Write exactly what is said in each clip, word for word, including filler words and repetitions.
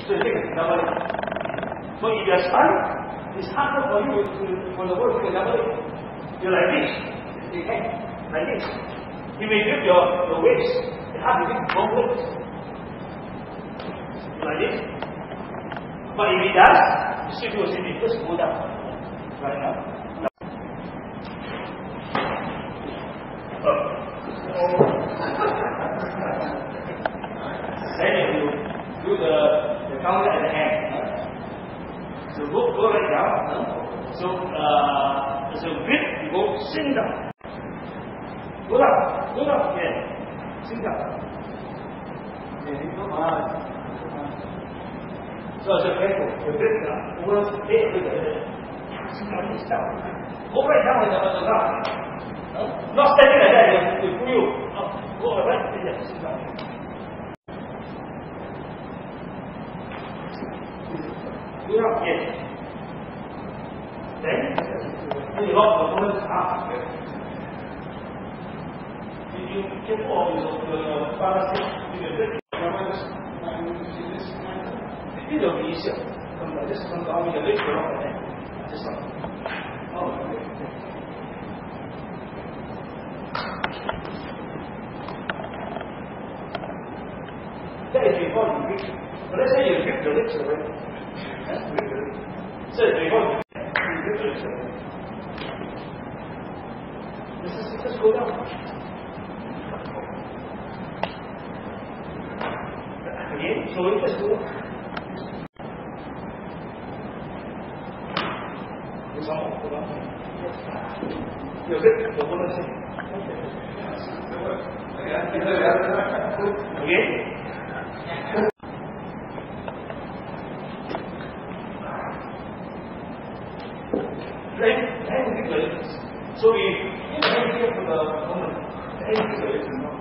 So you take a double it. So if you are stunned, it's harder for you to, for the word to double it. You're like this. Okay? Like this. You may grip your, your waist. It's hard to grip both ways. Like this. But if it does, you still do the same thing. Just go down. Right now. Then you do the, the counter at the end. So go, go right down. So uh, so grip, you go sing down. Go down, go down again. Sing down. So as a careful, the grip down. Over the head with the sing down, this down. Go right down with the other down. Not standing like that, you pull you. Go right there, sing down. Go down again. Then, you lock the opponent's arm. If you get all the balance, you can break it will be easier. Come like this, come down with the leg, you lock the neck. Just like oh, okay. That is before you grip. But let's say you grip the legs away. Grip the legs. So before you This is just go down. Again, slowly just go down. Do some more, go down. Your grip, the bonus thing. Again. So we in the idea for the moment, the idea is not.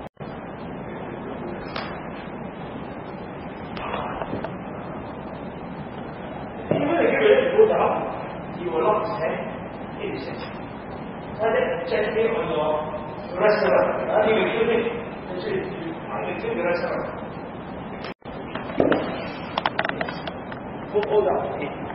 Even if you let it go down, you will lock his hand in his hand. And then gently on your restaurant. And you will feel it. Actually, you will feel the restaurant. Go down.